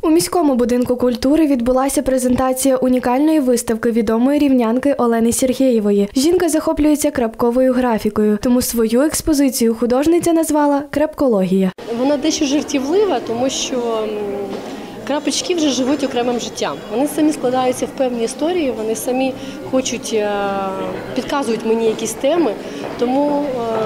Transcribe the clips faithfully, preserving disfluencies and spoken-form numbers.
У міському будинку культури відбулася презентація унікальної виставки відомої рівнянки Олени Сергєєвої. Жінка захоплюється крапковою графікою, тому свою експозицію художниця назвала «Крапкологія». Вона дещо жартівлива, тому що крапочки вже живуть окремим життям. Вони самі складаються в певні історії, вони самі хочуть, підказують мені якісь теми. Тому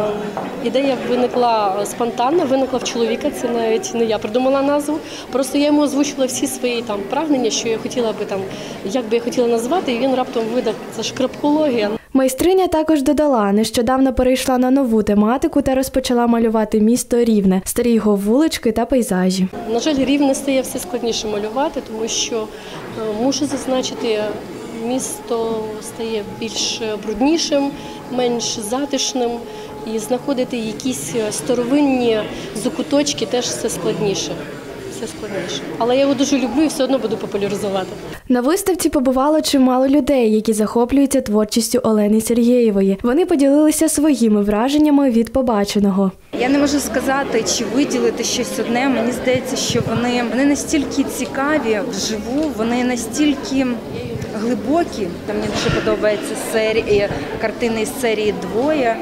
ідея виникла спонтанно, виникла в чоловіка, це навіть не я придумала назву. Просто я йому озвучила всі свої там прагнення, що я хотіла би там, як би я хотіла назвати, і він раптом видав, це ж крапкологія. Майстриня також додала, нещодавно перейшла на нову тематику та розпочала малювати місто Рівне, старі його вулички та пейзажі. На жаль, Рівне стає все складніше малювати, тому що, мушу зазначити, місто стає більш бруднішим, менш затишним, і знаходити якісь старовинні закуточки теж все складніше. Все складніше. Але я його дуже люблю і все одно буду популяризувати. На виставці побувало чимало людей, які захоплюються творчістю Олени Сергєєвої. Вони поділилися своїми враженнями від побаченого. Я не можу сказати, чи виділити щось одне. Мені здається, що вони, вони настільки цікаві вживу, вони настільки глибокі. Там мені дуже подобається серія, картини із серії «Двоє».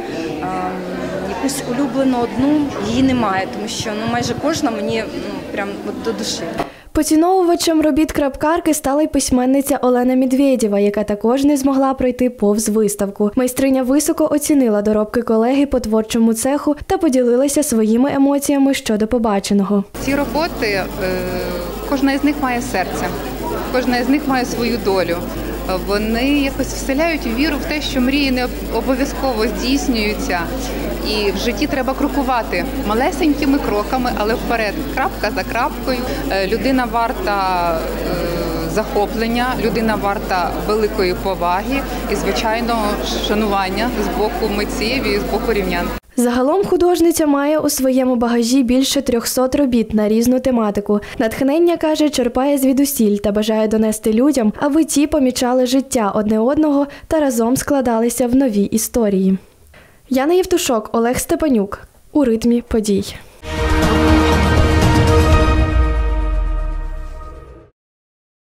Якусь улюблену одну її немає, тому що ну, майже кожна мені ну, прям от до душі. Поціновувачем робіт крапкарки стала й письменниця Олена Медведєва, яка також не змогла пройти повз виставку. Майстриня високо оцінила доробки колеги по творчому цеху та поділилася своїми емоціями щодо побаченого. Ці роботи, кожна із них має серце, кожна із них має свою долю. Вони якось вселяють віру в те, що мрії не обов'язково здійснюються. І в житті треба крокувати малесенькими кроками, але вперед, крапка за крапкою. Людина варта захоплення, людина варта великої поваги і, звичайно, шанування з боку митців і з боку рівнян. Загалом художниця має у своєму багажі більше трьохсот робіт на різну тематику. Натхнення, каже, черпає звідусіль та бажає донести людям, аби ті помічали життя одне одного та разом складалися в нові історії. Яна Євтушок, Олег Степанюк. У ритмі подій.